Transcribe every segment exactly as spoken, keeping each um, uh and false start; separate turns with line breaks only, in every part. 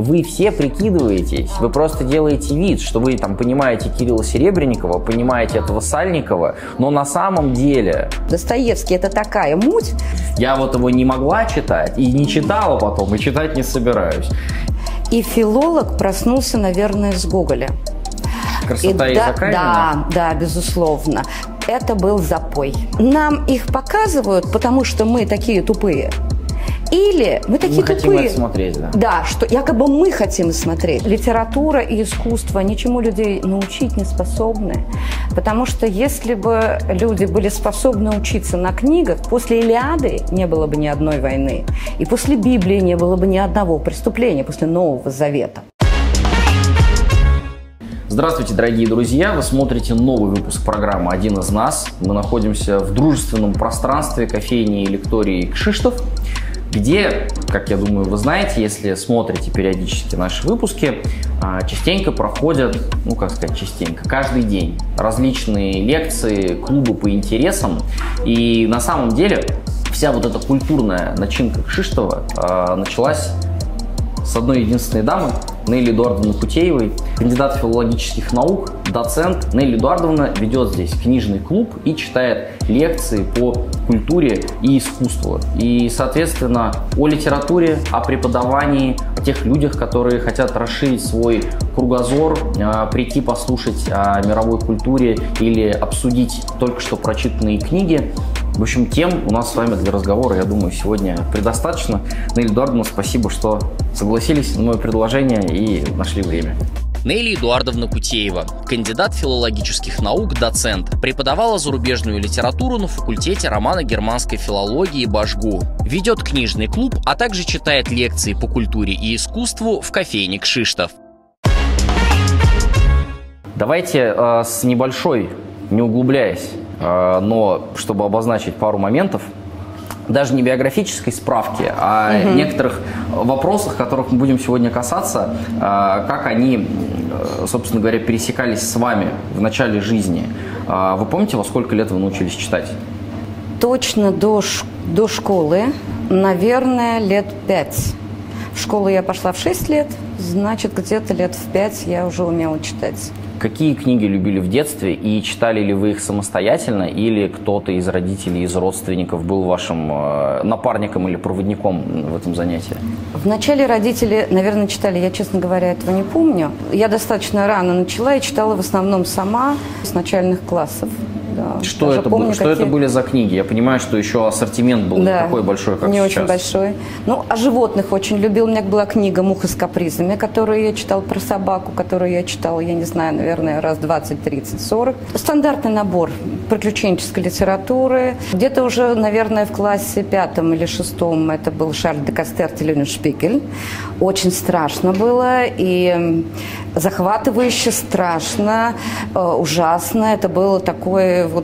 вы все прикидываетесь, вы просто делаете вид, что вы там понимаете Кирилла Серебренникова, понимаете этого Сальникова, но на самом деле...
Достоевский — это такая муть.
Я вот его не могла читать, и не читала потом, и читать не собираюсь.
И филолог проснулся, наверное, с Гоголя.
«Красота
и
языка»
да,
именно?
Да, да, безусловно. Это был запой. Нам их показывают, потому что мы такие тупые. Или мы такие
мы
тупые.
хотим это смотреть, да.
Да, что якобы мы хотим смотреть. Литература и искусство ничему людей научить не способны. Потому что если бы люди были способны учиться на книгах, после Илиады не было бы ни одной войны. И после Библии не было бы ни одного преступления, после Нового Завета.
Здравствуйте, дорогие друзья! Вы смотрите новый выпуск программы «Один из нас». Мы находимся в дружественном пространстве кофейни и лектории «Кшиштов», где, как я думаю, вы знаете, если смотрите периодически наши выпуски, частенько проходят, ну как сказать частенько, каждый день различные лекции, клубы по интересам. И на самом деле вся вот эта культурная начинка Кшиштова началась с одной единственной дамы, Нелли Эдуардовны Путеевой, кандидат филологических наук, доцент. Нелли Эдуардовна ведет здесь книжный клуб и читает лекции по культуре и искусству. И, соответственно, о литературе, о преподавании, о тех людях, которые хотят расширить свой кругозор, прийти послушать о мировой культуре или обсудить только что прочитанные книги. В общем, тем у нас с вами для разговора, я думаю, сегодня предостаточно. Нелли Эдуардовна, спасибо, что согласились на мое предложение и нашли время.
Нелли Эдуардовна Путеева, кандидат филологических наук, доцент, преподавала зарубежную литературу на факультете романо-германской филологии БАЖГУ, ведет книжный клуб, а также читает лекции по культуре и искусству в кофейне «Кшиштов».
Давайте э, с небольшой, не углубляясь, э, но чтобы обозначить пару моментов, даже не биографической справки, а угу. некоторых вопросах, которых мы будем сегодня касаться, э, как они, э, собственно говоря, пересекались с вами в начале жизни. Э, вы помните, во сколько лет вы научились читать?
Точно до, ш... до школы, наверное, лет пять. В школу я пошла в шесть лет, значит, где-то лет в пять я уже умела читать.
Какие книги любили в детстве и читали ли вы их самостоятельно, или кто-то из родителей, из родственников был вашим э, напарником или проводником в этом занятии?
Вначале родители, наверное, читали, я, честно говоря, этого не помню. Я достаточно рано начала и читала в основном сама с начальных классов. Да.
Что, это, помню, что какие... это были за книги? Я понимаю, что еще ассортимент был да, не такой большой, как
не
сейчас.
Не очень большой. Ну, о животных очень любил. У меня была книга «Муха с капризами», которую я читала, про собаку, которую я читала, я не знаю, наверное, раз двадцать, тридцать, сорок. Стандартный набор приключенческой литературы. Где-то уже, наверное, в классе пятом или шестом это был Шарль де Кастер «Люненшпигель». Очень страшно было и захватывающе, страшно, ужасно. Это было такое вот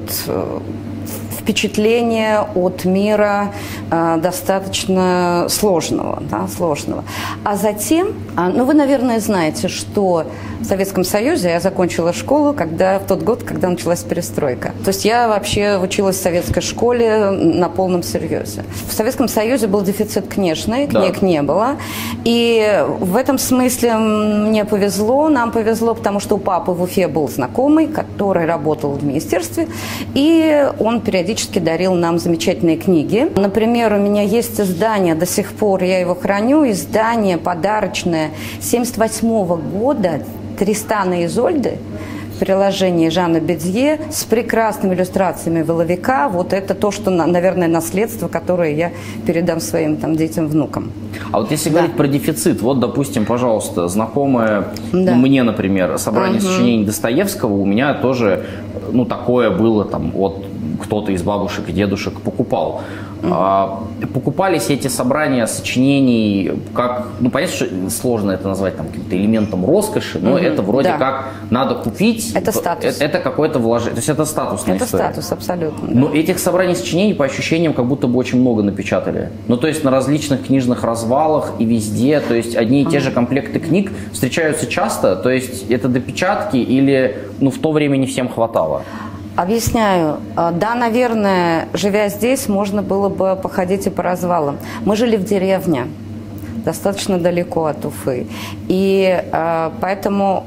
впечатление от мира э, достаточно сложного, да, сложного. А затем, а, ну вы, наверное, знаете, что в Советском Союзе я закончила школу, когда, в тот год, когда началась перестройка. То есть я вообще училась в советской школе на полном серьезе. В Советском Союзе был дефицит книжный, книг да. не было. И в этом смысле мне повезло, нам повезло, потому что у папы в Уфе был знакомый, который работал в министерстве, и он периодически дарил нам замечательные книги. Например, у меня есть издание, до сих пор я его храню, издание подарочное семьдесят восьмого года «Тристана и Изольды», в приложении Жана Бедье с прекрасными иллюстрациями Воловика. Вот это то, что, наверное, наследство, которое я передам своим там, детям, внукам.
А вот если
да.
говорить про дефицит, вот, допустим, пожалуйста, знакомое да. мне, например, собрание угу. сочинений Достоевского, у меня тоже, ну, такое было, там, от кто-то из бабушек и дедушек покупал. Mm-hmm. А, покупались эти собрания сочинений как, ну, понятно, что сложно это назвать там каким-то элементом роскоши, но mm-hmm. это вроде да. как надо купить.
Это статус.
Это, это какое-то вложение, то есть это статусная
это
история.
Это статус, абсолютно. Да.
Но этих собраний сочинений, по ощущениям, как будто бы очень много напечатали. Ну, то есть на различных книжных развалах и везде, то есть одни и те mm-hmm. же комплекты книг встречаются часто, то есть это допечатки или, ну, в то время не всем хватало?
Объясняю. Да, наверное, живя здесь, можно было бы походить и по развалам. Мы жили в деревне. достаточно далеко от Уфы. И э, поэтому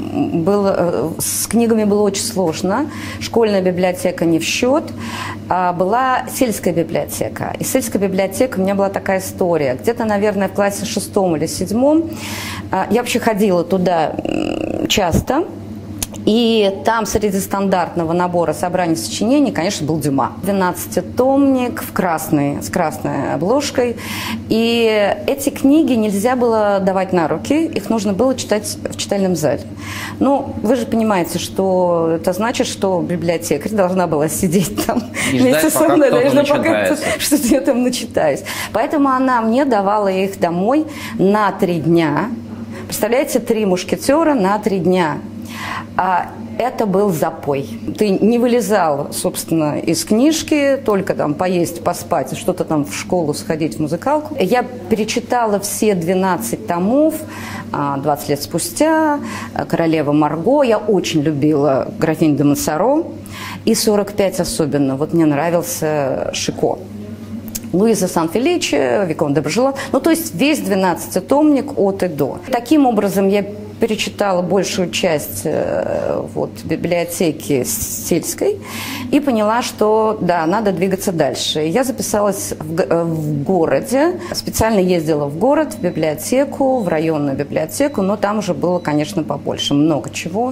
было, с книгами было очень сложно. Школьная библиотека не в счет. А была сельская библиотека. И сельская библиотека, у меня была такая история. Где-то, наверное, в классе шестом или седьмом я вообще ходила туда часто. И там среди стандартного набора собраний сочинений, конечно, был Дюма. двенадцатитомник в красной, с красной обложкой. И эти книги нельзя было давать на руки, их нужно было читать в читальном зале. Ну, вы же понимаете, что это значит, что библиотекарь должна была сидеть там
и
вместе
ждать,
со мной,
пока
пока что-то я там начитаюсь. Поэтому она мне давала их домой на три дня. Представляете, «Три мушкетера» на три дня. А это был запой. Ты не вылезал, собственно, из книжки, только там поесть, поспать, что-то там в школу сходить, в музыкалку. Я перечитала все двенадцать томов двадцать лет спустя, «Королева Марго». Я очень любила «Графиню де Монсоро». И сорок пять особенно. Вот мне нравился Шико. Луиза Сан-Феличе, Викон де Брожелон. Ну, то есть весь двенадцатитомник от и до. Таким образом, я перечитала большую часть вот, библиотеки сельской и поняла, что да, надо двигаться дальше. Я записалась в, в городе, специально ездила в город, в библиотеку, в районную библиотеку, но там уже было, конечно, побольше, много чего.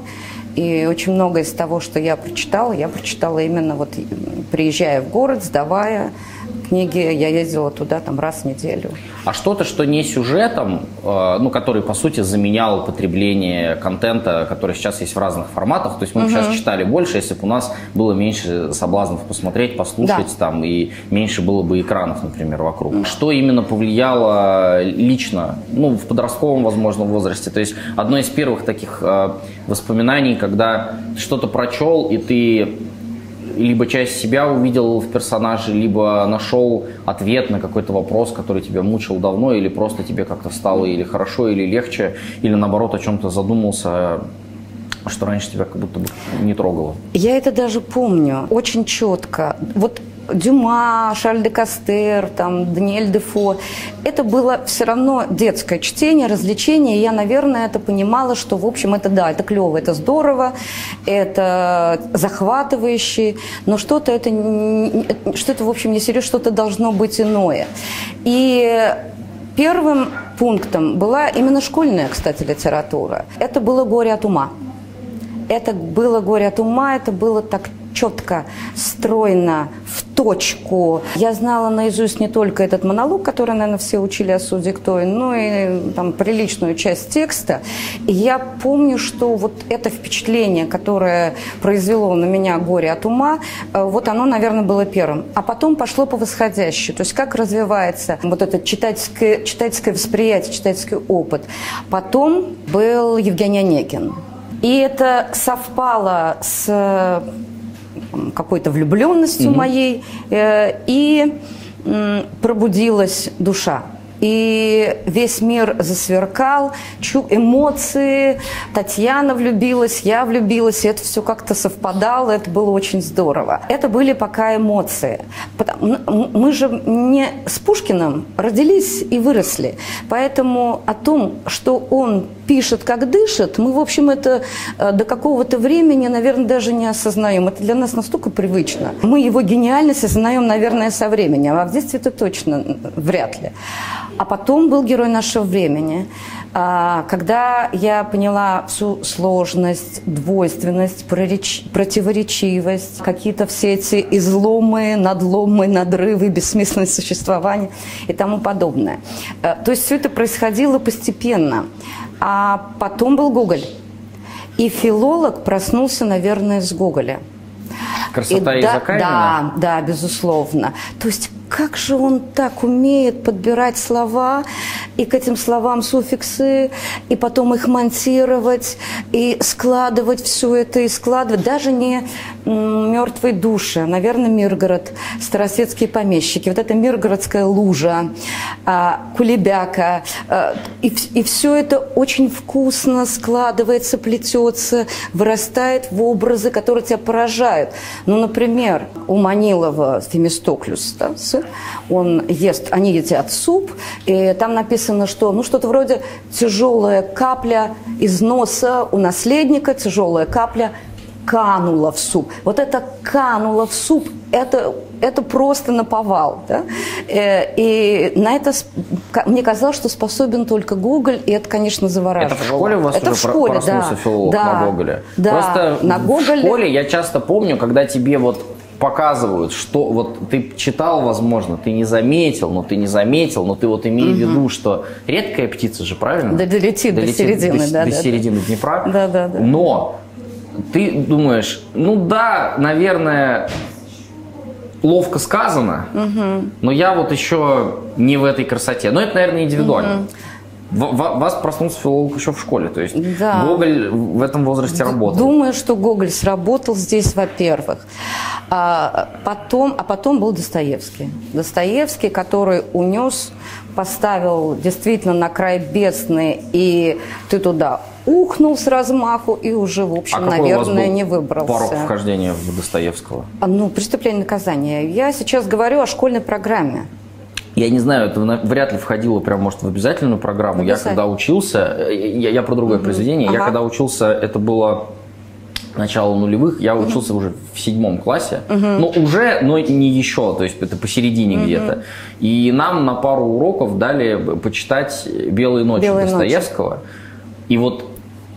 И очень много из того, что я прочитала, я прочитала именно вот приезжая в город, сдавая книги, я ездила туда там раз в неделю.
А что-то, что не сюжетом, э, ну, который, по сути, заменял потребление контента, который сейчас есть в разных форматах. То есть мы бы угу. сейчас читали больше, если бы у нас было меньше соблазнов посмотреть, послушать, да. там, и меньше было бы экранов, например, вокруг. Угу. Что именно повлияло лично, ну, в подростковом, возможно, возрасте? То есть одно из первых таких э, воспоминаний, когда ты что-то прочел, и ты либо часть себя увидел в персонаже, либо нашел ответ на какой-то вопрос, который тебя мучил давно, или просто тебе как-то стало или хорошо, или легче, или наоборот о чем-то задумался, что раньше тебя как будто бы не трогало.
Я это даже помню очень четко. Вот Дюма, Шарль де Кастер, там, Даниэль Дефо. Это было все равно детское чтение, развлечение. И я, наверное, это понимала, что, в общем, это да, это клево, это здорово, это захватывающе, но что-то это, что-то, в общем, не серьезно, что-то должно быть иное. И первым пунктом была именно школьная, кстати, литература. Это было «Горе от ума». Это было «Горе от ума», это было так четко, стройно, в точку. Я знала наизусть не только этот монолог, который, наверное, все учили о суде Ктоин, но и там приличную часть текста. И я помню, что вот это впечатление, которое произвело на меня «Горе от ума», вот оно, наверное, было первым. А потом пошло по восходящей. То есть как развивается вот это читательское, читательское восприятие, читательский опыт. Потом был Евгений Онегин. И это совпало с какой-то влюбленностью mm-hmm. моей, э, и э, пробудилась душа. И весь мир засверкал, чу- эмоции, Татьяна влюбилась, я влюбилась, и это все как-то совпадало, это было очень здорово. Это были пока эмоции. Мы же не с Пушкиным родились и выросли, поэтому о том, что он пишет, как дышит, мы, в общем, это до какого-то времени, наверное, даже не осознаем. Это для нас настолько привычно. Мы его гениальность осознаем, наверное, со временем, а в детстве это точно вряд ли. А потом был герой нашего времени, когда я поняла всю сложность, двойственность, противоречивость, какие-то все эти изломы, надломы, надрывы, бессмысленность существования и тому подобное. То есть все это происходило постепенно. А потом был Гоголь. И филолог проснулся, наверное, с Гоголя.
Красота
и
языка?
Да, да, да, безусловно. То есть как же он так умеет подбирать слова, и к этим словам суффиксы, и потом их монтировать, и складывать все это, и складывать. Даже не «Мертвые души», наверное, Миргород, старосветские помещики, вот эта Миргородская лужа, Кулебяка. И, и все это очень вкусно складывается, плетется, вырастает в образы, которые тебя поражают. Ну, например, у Манилова Фемистоклюс, да, он ест, они едят суп, и там написано написано, что ну что-то вроде тяжелая капля из носа у наследника, тяжелая капля канула в суп. Вот это канула в суп, это, это просто наповал. Да? И на это, мне казалось, что способен только Гоголь, и это, конечно, завораживало.
Это в школе у вас
это
уже
в школе,
проснулся
да.
филолог
да,
на Гоголе?
Да,
Просто
на
в
Гоголе...
школе я часто помню, когда тебе вот показывают, что вот ты читал, возможно, ты не заметил, но ты не заметил, но ты вот имей в виду, что редкая птица же, правильно?
Да, долетит, долетит до середины,
до,
да,
до
да,
середины Днепра.
Да, да, да.
Но ты думаешь, ну да, наверное, ловко сказано, угу. но я вот еще не в этой красоте. Но это, наверное, индивидуально. Угу. В, в, вас проснулся филолог еще в школе, то есть да. Гоголь в этом возрасте работал.
Думаю, что Гоголь сработал здесь, во-первых. А потом, а потом был Достоевский. Достоевский, который унес, поставил действительно на край бездны, и ты туда ухнул с размаху и уже, в общем, а наверное, не выбрался.
Порог вхождения в Достоевского?
Ну, «Преступление и наказание». Я сейчас говорю о школьной программе.
Я не знаю, это вряд ли входило прям, может, в обязательную программу. Я когда учился, я, я про другое uh-huh. произведение, ага. я когда учился, это было начало нулевых, я uh-huh. учился уже в седьмом классе, uh-huh. но уже, но не еще, то есть это посередине uh-huh. где-то. И нам на пару уроков дали почитать «Белые ночи»
Белые
Достоевского. Ночи. И вот,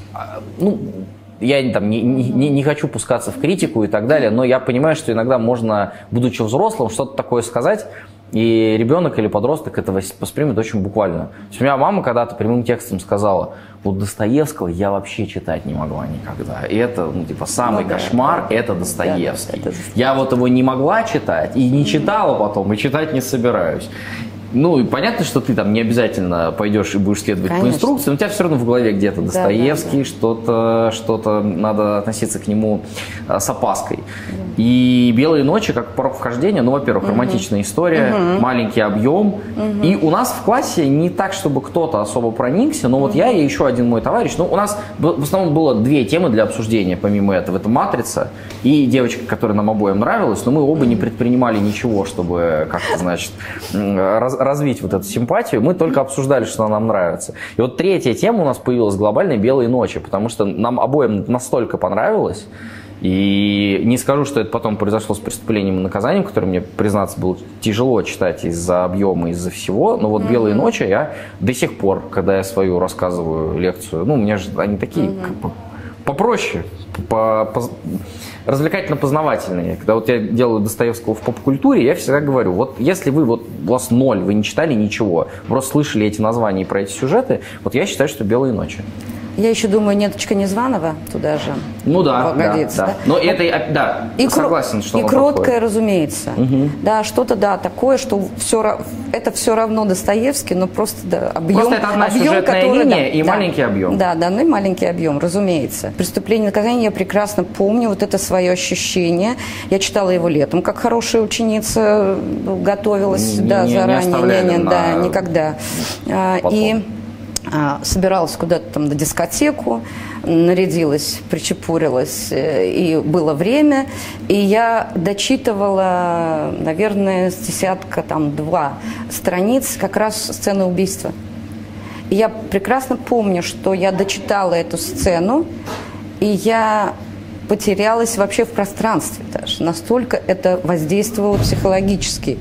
ну, я там не, не, не хочу пускаться в критику и так далее, но я понимаю, что иногда можно, будучи взрослым, что-то такое сказать, и ребенок или подросток это воспримет очень буквально. То есть у меня мама когда-то прямым текстом сказала, вот Достоевского я вообще читать не могла никогда. И это, ну, типа, самый ну, кошмар, да, это Достоевский. Да, да, это... Я вот его не могла читать, и не читала потом, и читать не собираюсь. Ну, и понятно, что ты там не обязательно пойдешь и будешь следовать Конечно. По инструкциям, но у тебя все равно в голове где-то Достоевский, да, да, да. что-то, что-то надо относиться к нему с опаской. Да. И «Белые ночи», как порог вхождения, ну, во-первых, угу. романтичная история, угу. маленький объем. Угу. И у нас в классе не так, чтобы кто-то особо проникся, но вот угу. я и еще один мой товарищ, ну, у нас в основном было две темы для обсуждения, помимо этого. Это «Матрица» и девочка, которая нам обоим нравилась, но мы оба не предпринимали ничего, чтобы как-то, значит, раз развить вот эту симпатию, мы только обсуждали, что нам нравится. И вот третья тема у нас появилась глобальная «Белые ночи», потому что нам обоим настолько понравилось, и не скажу, что это потом произошло с «Преступлением и наказанием», которое мне, признаться, было тяжело читать из-за объема, из-за всего, но вот mm-hmm. «Белые ночи» я до сих пор, когда я свою рассказываю лекцию, ну, у меня же они такие mm-hmm. попроще, по, по, развлекательно-познавательные. Когда вот я делаю Достоевского в поп-культуре, я всегда говорю, вот если вы, вот у вас ноль, вы не читали ничего, просто слышали эти названия про эти сюжеты, вот я считаю, что «Белые ночи». Я
еще думаю, «Неточка Незваного» туда же.
Ну да, да, да. Но это, да,
и
согласен, что
и кроткое, разумеется.
Угу.
Да, что-то, да, такое, что все, это все равно Достоевский, но просто, да, объем.
Просто это одна
объем,
сюжетная
который,
линия
да,
и
да,
маленький объем.
Да, да, ну и маленький объем, разумеется. «Преступление и наказание» я прекрасно помню, вот это свое ощущение. Я читала его летом, как хорошая ученица, готовилась,
не,
да,
не,
заранее.
Не,
не,
на...
Да, никогда.
Потом. И
собиралась куда-то там на дискотеку, нарядилась, причепурилась, и было время, и я дочитывала, наверное, с десятка, там, два страниц, как раз сцены убийства. И я прекрасно помню, что я дочитала эту сцену, и я потерялась вообще в пространстве даже. Настолько это воздействовало психологически.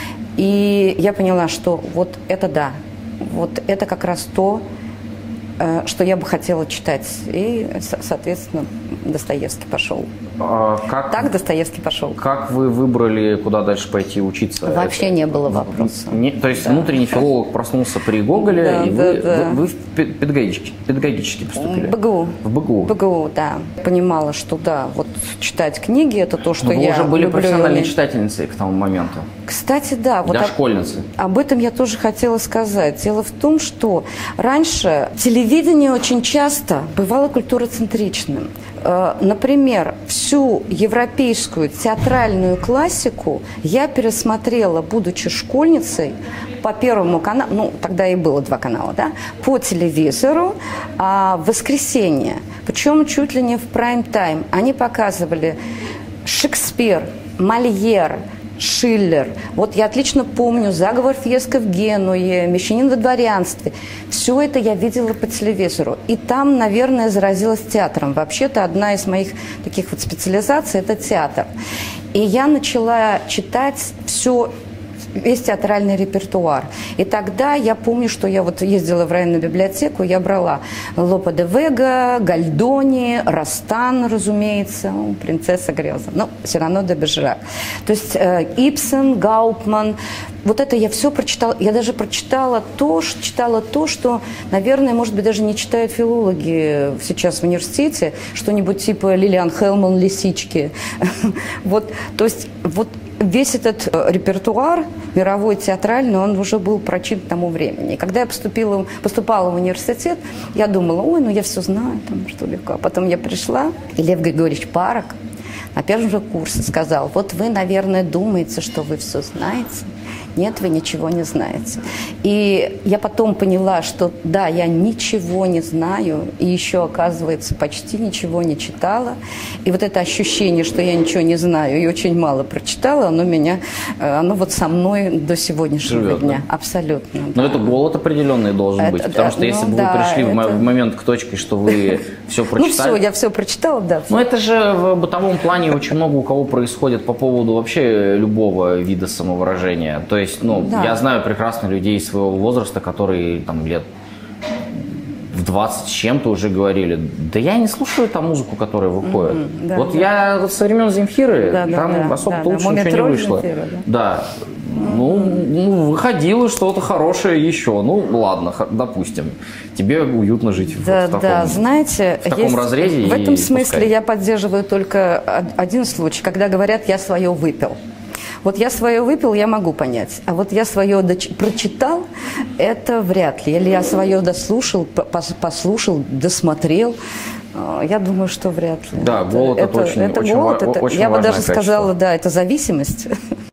И я поняла, что вот это да, вот это как раз то, что я бы хотела читать. И, соответственно, Достоевский пошел.
А как,
так Достоевский пошел.
Как вы выбрали, куда дальше пойти учиться?
Вообще это, не было вопроса.
Не, то есть да. внутренний филолог проснулся при Гоголе, да, и да, вы, да. вы, вы в педагогически, педагогически поступили?
В БГУ.
В БГУ.
В БГУ, да. Понимала, что да, вот читать книги – это то, что
Но
я
вы уже были
люблю.
профессиональной читательницей к тому моменту.
Кстати, да.
Для
вот
школьницы.
Об, об этом я тоже хотела сказать. Дело в том, что раньше телевидение очень часто бывало культуроцентричным. Например, всю европейскую театральную классику я пересмотрела, будучи школьницей, по Первому каналу, ну, тогда и было два канала, да, по телевизору а, в воскресенье. Причем чуть ли не в прайм-тайм. Они показывали Шекспир, Мольер, Шиллер. Вот я отлично помню «Заговор Фьеско в Генуе», «Мещанин во дворянстве». Все это я видела по телевизору. И там, наверное, заразилась театром. Вообще-то одна из моих таких вот специализаций – это театр. И я начала читать все, весь театральный репертуар. И тогда я помню, что я вот ездила в районную библиотеку, я брала Лопе де Вега, Гальдони, Растан, разумеется, «Принцесса греза», но все равно де Бержерак. То есть э, Ибсен, Гауптман. Вот это я все прочитала. Я даже прочитала то, что, читала то, что, наверное, может быть, даже не читают филологи сейчас в университете, что-нибудь типа Лилиан Хелман «Лисички». Вот, то есть вот весь этот репертуар мировой театральный, он уже был прочит к тому времени. И когда я поступила, поступала в университет, я думала, ой, ну я все знаю, там, что легко. А потом я пришла, и Лев Григорьевич Парок на первом же курсе сказал, вот вы, наверное, думаете, что вы все знаете. Нет, вы ничего не знаете. И я потом поняла, что да, я ничего не знаю, и еще, оказывается, почти ничего не читала. И вот это ощущение, что я ничего не знаю и очень мало прочитала, оно меня, оно вот со мной до сегодняшнего
Живет,
дня.
Да?
Абсолютно.
Но
да.
это голод определенный должен
это,
быть, потому что
ну,
если бы
да,
вы пришли
это...
в момент к точке, что вы все прочитали...
Ну все, я все прочитала, да.
Ну это же в бытовом плане очень много у кого происходит по поводу вообще любого вида самовыражения. То есть, ну,
да.
я знаю прекрасно людей своего возраста, которые там лет в двадцать с чем-то уже говорили, да я не слушаю там музыку, которая выходит. Mm-hmm, да, вот да. я вот со времен Земфиры, да, там да, особо-то да, лучше да. ничего не вышло. Земфира, да. да. Mm-hmm. Ну, ну, выходило что-то хорошее еще. Ну, ладно, допустим. Тебе уютно жить
да,
в, в таком,
да. Знаете,
в таком
есть,
разрезе.
В этом
и
смысле
пускай.
я поддерживаю только один случай, когда говорят, я свое выпил. Вот я свое выпил, я могу понять. А вот я свое доч- прочитал, это вряд ли. Или я свое дослушал, послушал, досмотрел. Я думаю, что вряд ли.
Да, голод это, это очень, это очень, голод,
это,
очень
я бы даже
качество.
сказала, да, это зависимость.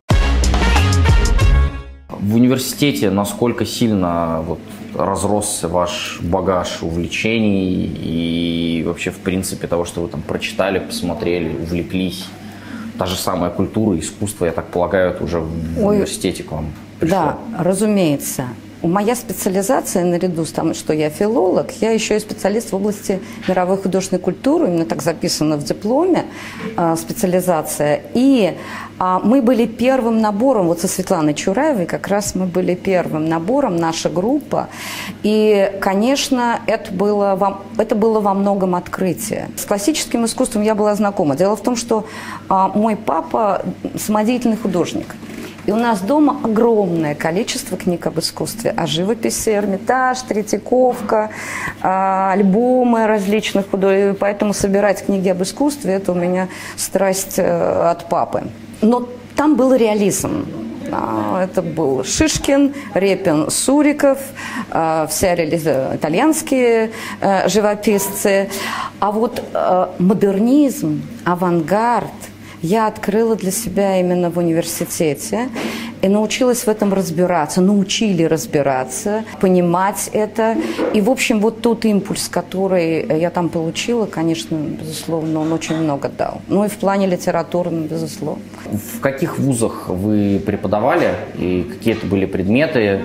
В университете насколько сильно вот разросся ваш багаж увлечений и вообще, в принципе, того, что вы там прочитали, посмотрели, увлеклись? Та же самая культура, искусство, я так полагаю, это уже в Ой, университете к вам пришло.
Да, разумеется. Моя специализация, наряду с тем, что я филолог, я еще и специалист в области мировой художественной культуры, именно так записано в дипломе, э, специализация. И э, мы были первым набором, вот со Светланой Чураевой как раз мы были первым набором, наша группа. И, конечно, это было, во, это было во многом открытие. С классическим искусством я была знакома. Дело в том, что э, мой папа самодеятельный художник. И у нас дома огромное количество книг об искусстве, о живописи, Эрмитаж, Третьяковка, альбомы различных художников. Поэтому собирать книги об искусстве – это у меня страсть от папы. Но там был реализм. Это был Шишкин, Репин, Суриков, все итальянские живописцы. А вот модернизм, авангард я открыла для себя именно в университете и научилась в этом разбираться, научили разбираться, понимать это. И, в общем, вот тот импульс, который я там получила, конечно, безусловно, он очень много дал. Ну и в плане литературы, безусловно.
В каких вузах вы преподавали и какие это были предметы?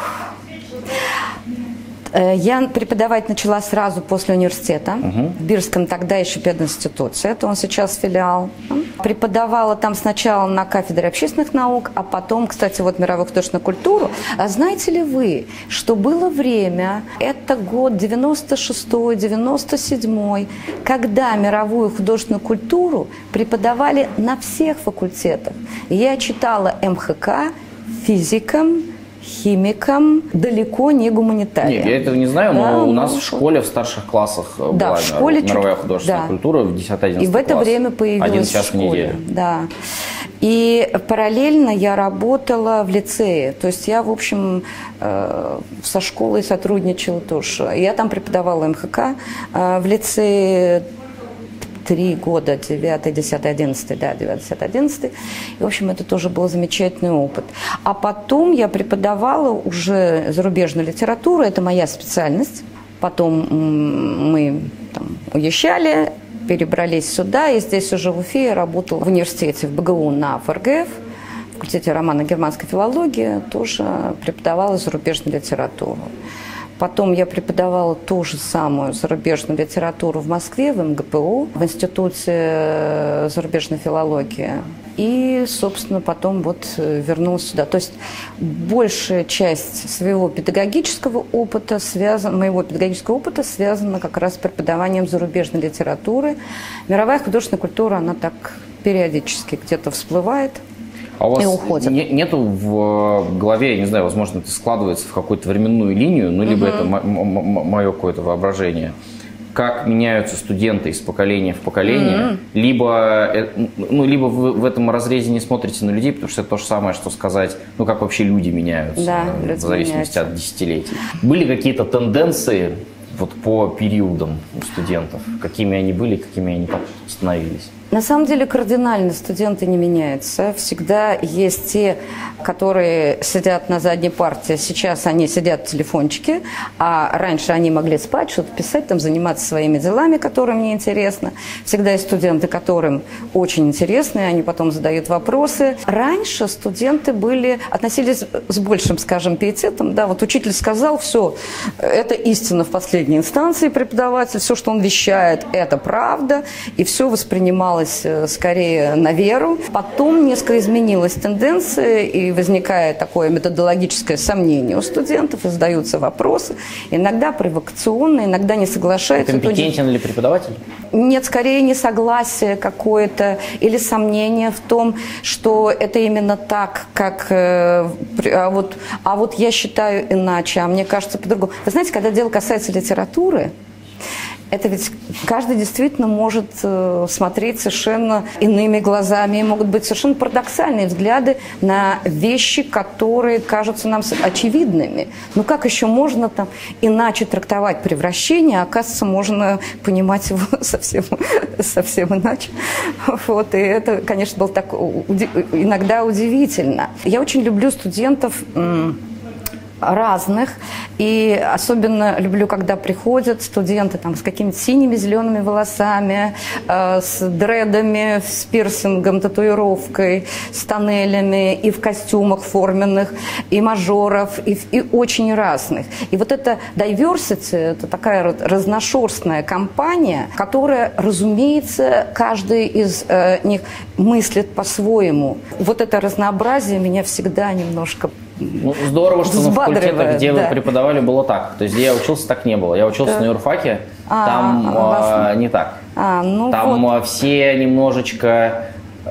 Я преподавать начала сразу после университета, угу. в Бирском тогда еще пединституте, это он сейчас филиал. Преподавала там сначала на кафедре общественных наук, а потом, кстати, вот мировую художественную культуру. А знаете ли вы, что было время, это год девяносто шестой, девяносто седьмой, когда мировую художественную культуру преподавали на всех факультетах. Я читала эм ха ка физикам, химикам, далеко не гуманитариям.
Нет, я этого не знаю, но
да,
у нас
ну,
в школе в старших классах
да,
была
в школе
мировая
чуть...
художественная
да.
культура в десятый-одиннадцатый класс.
И в это время появилась
Один час
в школе.
в неделю.
Да. И параллельно я работала в лицее. То есть я, в общем, со школой сотрудничала тоже. Я там преподавала эм ха ка в лицее три года, девятый, десятый, одиннадцатый, да, девятый, десятый, одиннадцатый. И, в общем, это тоже был замечательный опыт. А потом я преподавала уже зарубежную литературу, это моя специальность. Потом мы там уезжали, перебрались сюда, и здесь уже в Уфе я работала в университете, в бэ гэ у на эф эр гэ эф, в факультете романо-германской филологии тоже преподавала зарубежную литературу. Потом я преподавала ту же самую зарубежную литературу в Москве, в эм гэ пэ у, в Институте зарубежной филологии. И, собственно, потом вот вернулась сюда. То есть большая часть своего педагогического опыта связана, моего педагогического опыта связана как раз с преподаванием зарубежной литературы. Мировая художественная культура, она так периодически где-то всплывает.
А у вас не, нету в голове, я не знаю, возможно, это складывается в какую-то временную линию, ну, либо uh-huh. это мое какое-то воображение, как меняются студенты из поколения в поколение, uh-huh. либо, ну, либо вы в этом разрезе не смотрите на людей, потому что это то же самое, что сказать, ну, как вообще люди меняются,
да,
в зависимости меняются. От десятилетий. Были какие-то тенденции вот по периодам у студентов? Какими они были, какими они становились?
На самом деле кардинально студенты не меняются. Всегда есть те, которые сидят на задней парте. Сейчас они сидят в телефончике, а раньше они могли спать, что-то писать, там, заниматься своими делами, которые мне интересны. Всегда есть студенты, которым очень интересны, они потом задают вопросы. Раньше студенты были, относились с большим, скажем, пиететом. Да, вот учитель сказал, все, это истина в последней инстанции, преподаватель, все, что он вещает, это правда, и все воспринималось скорее на веру. Потом несколько изменилась тенденция, и возникает такое методологическое сомнение у студентов, и задаются вопросы, иногда провокационные, иногда не соглашаются.
Компетентен ли преподаватель?
Нет, скорее несогласие какое-то или сомнение в том, что это именно так, как а вот, а вот я считаю иначе, а мне кажется по-другому. Вы знаете, когда дело касается литературы, это ведь каждый действительно может э, смотреть совершенно иными глазами, и могут быть совершенно парадоксальные взгляды на вещи, которые кажутся нам очевидными. Ну как еще можно там иначе трактовать превращение, а оказывается, можно понимать его совсем, совсем иначе. Вот, и это, конечно, было так иногда удивительно. Я очень люблю студентов разных, и особенно люблю, когда приходят студенты там, с какими-то синими, зелеными волосами, э, с дредами, с пирсингом, татуировкой, с тоннелями, и в костюмах форменных, и мажоров, и, и очень разных. И вот это diversity, это такая разношерстная компания, которая, разумеется, каждый из э, них мыслит по-своему. Вот это разнообразие меня всегда немножко
Ну, здорово, что на факультетах, где да. вы преподавали, было так. То есть, где я учился, так не было. Я учился да. на юрфаке, а, там а, не так.
А, ну
там
вот.
все немножечко...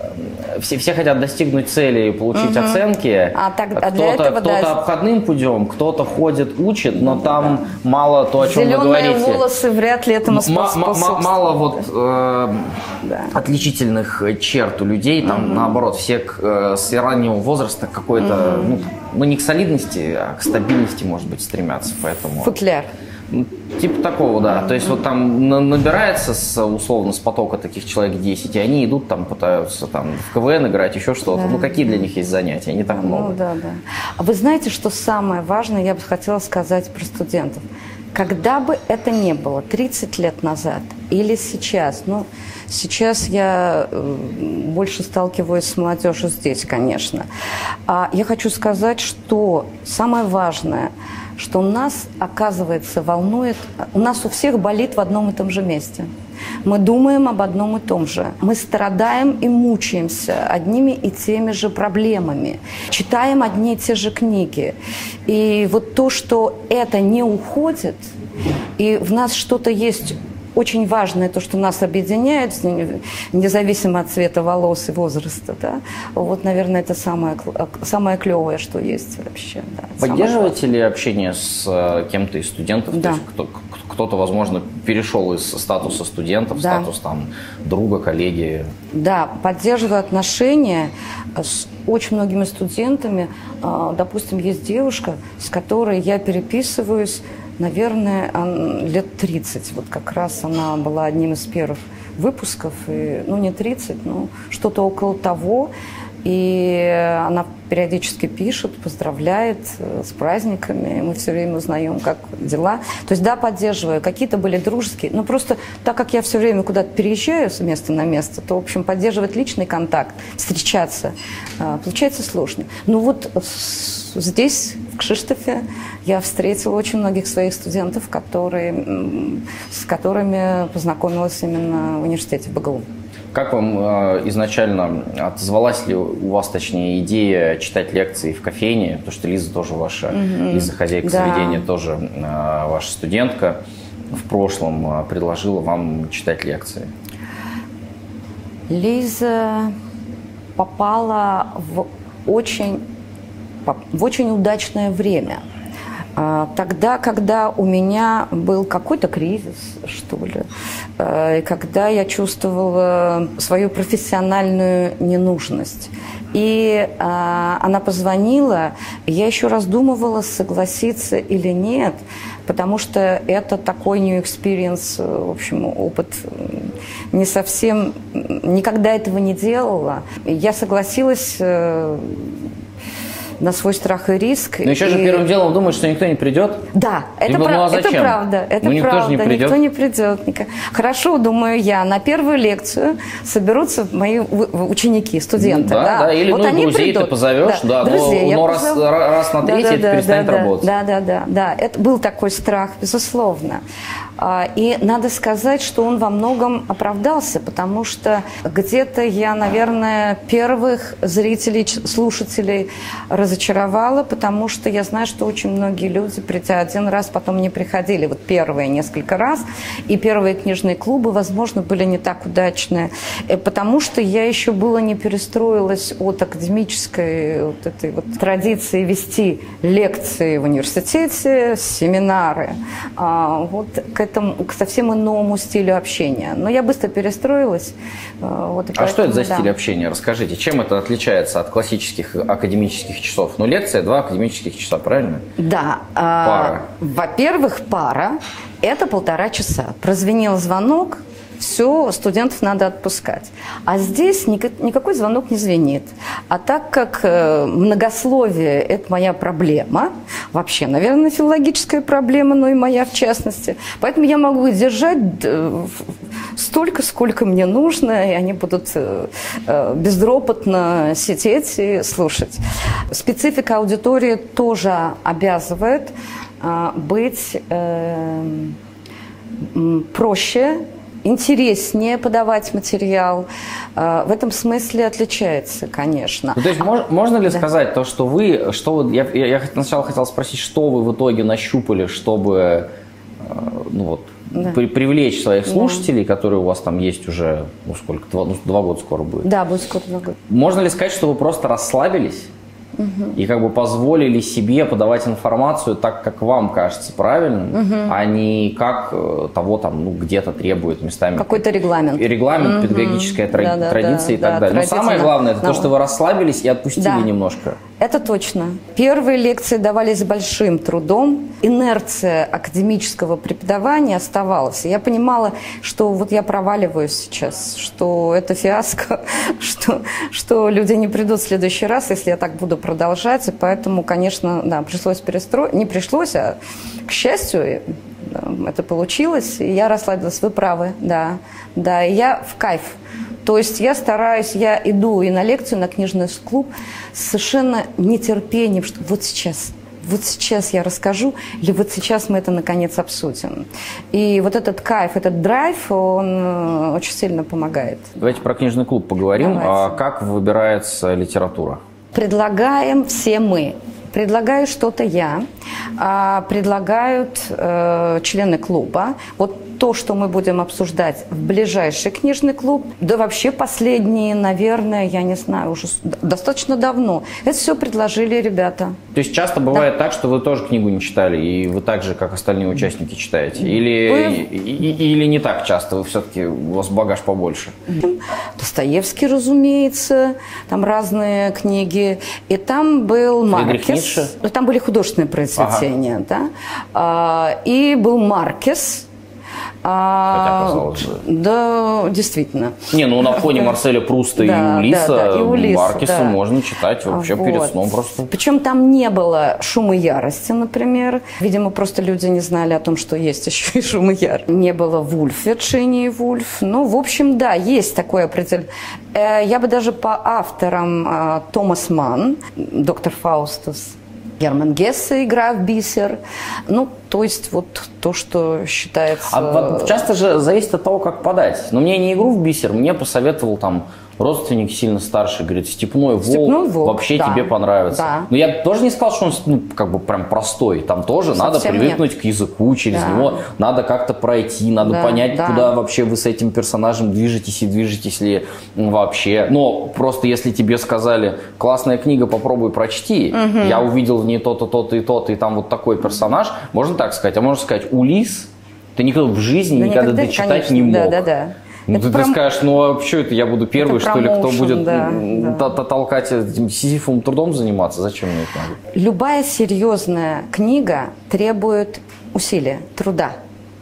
Все, все хотят достигнуть цели и получить угу. оценки.
А так, а
кто-то
этого,
кто-то
да.
обходным путем, кто-то ходит, учит, но там да. мало то, о чем
Зеленые
вы говорите.
Зеленые волосы вряд ли этому способствуют.
Мало вот э,
да.
отличительных черт у людей. Там, угу. наоборот, все к, э, с раннего возраста какой-то, угу. ну, ну, не к солидности, а к стабильности, может быть, стремятся. Поэтому...
Футляр.
Типа такого, да. Mm-hmm. То есть вот там набирается с, условно с потока таких человек десять, и они идут там, пытаются там в ка вэ эн играть, еще что-то. Да. Ну какие для них есть занятия? Не так
ну,
много.
Да, да. А вы знаете, что самое важное, я бы хотела сказать про студентов. Когда бы это ни было, тридцать лет назад или сейчас, ну, сейчас я больше сталкиваюсь с молодежью здесь, конечно. А я хочу сказать, что самое важное, что нас, оказывается, волнует, у нас у всех болит в одном и том же месте. Мы думаем об одном и том же. Мы страдаем и мучаемся одними и теми же проблемами. Читаем одни и те же книги. И вот то, что это не уходит, и в нас что-то есть очень важное, то, что нас объединяет, независимо от цвета волос и возраста, да, вот, наверное, это самое, самое клевое, что есть вообще. Да,
поддерживаете ли общение с кем-то из студентов?
Да.
То есть кто, кто-то, возможно, перешел из статуса студента в
да.
статус там, друга, коллеги?
Да, поддерживаю отношения с очень многими студентами. Допустим, есть девушка, с которой я переписываюсь, наверное, лет тридцать. Вот как раз она была одним из первых выпусков. И, ну, не тридцать, но что-то около того. И она периодически пишет, поздравляет с праздниками. Мы все время узнаем, как дела. То есть, да, поддерживаю. Какие-то были дружеские. Но просто так как я все время куда-то переезжаю с места на место, то, в общем, поддерживать личный контакт, встречаться, получается сложно. Ну вот здесь, в Кшиштофе, я встретила очень многих своих студентов, которые, с которыми познакомилась именно в университете БГУ.
Как вам э, изначально отозвалась ли у вас, точнее, идея читать лекции в кофейне? Потому что Лиза тоже ваша, mm-hmm. Лиза, хозяйка да. заведения, тоже э, ваша студентка, в прошлом э, предложила вам читать лекции.
Лиза попала в очень, в очень удачное время. Тогда, когда у меня был какой-то кризис, что ли, и когда я чувствовала свою профессиональную ненужность. И а, она позвонила, я еще раздумывала, согласиться или нет, потому что это такой new experience, в общем, опыт не совсем, никогда этого не делала. Я согласилась на свой страх и риск.
Но еще
и...
же первым делом думают, что никто не придет.
Да, это,
Либо,
прав...
ну, а
это правда. Это
ну, никто
правда.
же не придет.
Никто не придет. Никак... Хорошо, думаю я, на первую лекцию соберутся мои ученики, студенты.
Да,
да,
да. Или
вот
ну,
они
друзей
придут.
ты позовешь, да, да
друзей,
но, но раз, раз на третий да, это да, перестанет
да,
работать.
Да, да, да, да. Это был такой страх, безусловно. И надо сказать, что он во многом оправдался, потому что где-то я, наверное, первых зрителей, слушателей разочаровала, потому что я знаю, что очень многие люди, придя один раз, потом не приходили. Вот первые несколько раз. И первые книжные клубы, возможно, были не так удачные, потому что я еще было не перестроилась от академической вот этой вот традиции вести лекции в университете, семинары. Вот к этому, к совсем иному стилю общения. Но я быстро перестроилась. Вот,
а что это за
да.
стиль общения? Расскажите, чем это отличается от классических академических часов? Ну, лекция, два академических часа, правильно?
Да.
Пара.
Во-первых, пара – это полтора часа. Прозвенел звонок, все, студентов надо отпускать. А здесь никакой звонок не звенит. А так как многословие – это моя проблема, вообще, наверное, филологическая проблема, но и моя в частности, поэтому я могу держать столько, сколько мне нужно, и они будут безропотно сидеть и слушать. Специфика аудитории тоже обязывает быть проще, интереснее подавать материал. В этом смысле отличается, конечно.
Ну, то есть мож, можно ли да. сказать то, что вы, что вы, я, я сначала хотел спросить, что вы в итоге нащупали, чтобы ну, вот, да. при, привлечь своих слушателей, да. которые у вас там есть уже, ну сколько, два, ну, два года скоро будет.
Да, будет скоро два года.
Можно ли сказать, что вы просто расслабились? Угу. И как бы позволили себе подавать информацию так, как вам кажется правильным, угу. а не как того там, ну, где-то требует местами.
Какой-то регламент.
Регламент, угу. педагогическая тра- да, традиция да, и так да, далее. Но самое главное, это да. то, что вы расслабились и отпустили да. немножко.
Это точно. Первые лекции давались с большим трудом. Инерция академического преподавания оставалась. Я понимала, что вот я проваливаюсь сейчас, что это фиаско, что, что люди не придут в следующий раз, если я так буду продолжать. И поэтому, конечно, да, пришлось перестроить. Не пришлось, а, к счастью, это получилось. И я расслабилась. Вы правы, да. Да, и я в кайф. То есть я стараюсь, я иду и на лекцию, на книжный клуб с совершенно нетерпением, что вот сейчас, вот сейчас я расскажу, или вот сейчас мы это наконец обсудим. И вот этот кайф, этот драйв, он очень сильно помогает.
Давайте про книжный клуб поговорим. Давайте. А как выбирается литература?
Предлагаем все мы. Предлагаю что-то я, а предлагают э, члены клуба. Вот то, что мы будем обсуждать в ближайший книжный клуб, да вообще последние, наверное, я не знаю, уже достаточно давно. Это все предложили ребята.
То есть часто бывает да. так, что вы тоже книгу не читали, и вы так же, как остальные участники, читаете? Или, вы... и, и, или не так часто, вы все-таки, у вас багаж побольше?
Достоевский, разумеется, там разные книги. И там был Маркес. Там были художественные произведения, ага. да. И был Маркес.
Хотя, казалось бы.
Да, действительно.
Не, ну на фоне Марселя Пруста
да,
и Улисса,
да, да, и Улисса
Маркеса
да.
можно читать вообще вот. перед сном просто.
Причем там не было шума ярости, например. Видимо, просто люди не знали о том, что есть еще и шум и ярость. Не было Вульф, Вирджинии Вульф. Ну, в общем, да, есть такое определение. Я бы даже по авторам Томас Манн, доктор Фаустус, Герман Гессе, игра в бисер. Ну, то есть вот то, что считается...
А часто же зависит от того, как подать. Но мне не игру в бисер, мне посоветовал там родственник сильно старший, говорит, «Степной волк,
Степной волк
вообще
да.
тебе понравится».
Да.
Но я тоже не сказал, что он ну, как бы прям простой. Там тоже Совсем надо привыкнуть нет. к языку, через да. него надо как-то пройти, надо да, понять, да. куда вообще вы с этим персонажем движетесь и движетесь ли вообще. Но просто если тебе сказали, классная книга, попробуй прочти, угу. я увидел в ней то-то, то-то и то-то, и там вот такой персонаж, можно так сказать. А можно сказать, Улисс, ты никогда в жизни да никогда, никогда дочитать конечно. не мог. Да, да, да. Ну, ты, про... ты скажешь, ну а что это, я буду первый, что ли, кто будет да, да. толкать этим сизифовым трудом заниматься? Зачем мне это надо?
Любая серьезная книга требует усилия, труда.